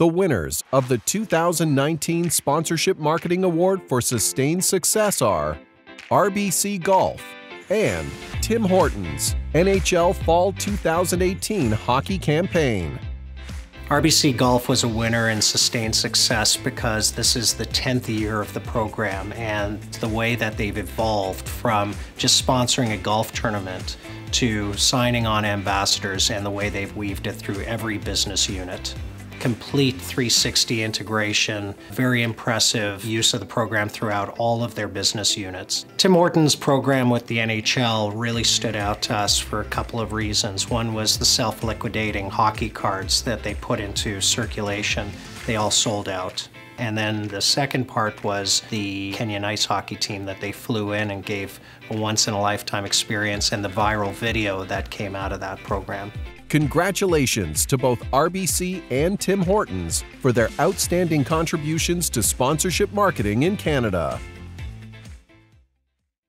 The winners of the 2019 Sponsorship Marketing Award for Sustained Success are RBC Golf and Tim Hortons NHL Fall 2018 Hockey Campaign. RBC Golf was a winner in sustained success because this is the 10th year of the program, and the way that they've evolved from just sponsoring a golf tournament to signing on ambassadors, and the way they've weaved it through every business unit. Complete 360 integration, very impressive use of the program throughout all of their business units. Tim Hortons' program with the NHL really stood out to us for a couple of reasons. One was the self-liquidating hockey cards that they put into circulation. They all sold out. And then the second part was the Kenyan ice hockey team that they flew in and gave a once-in-a-lifetime experience, and the viral video that came out of that program. Congratulations to both RBC and Tim Hortons for their outstanding contributions to sponsorship marketing in Canada.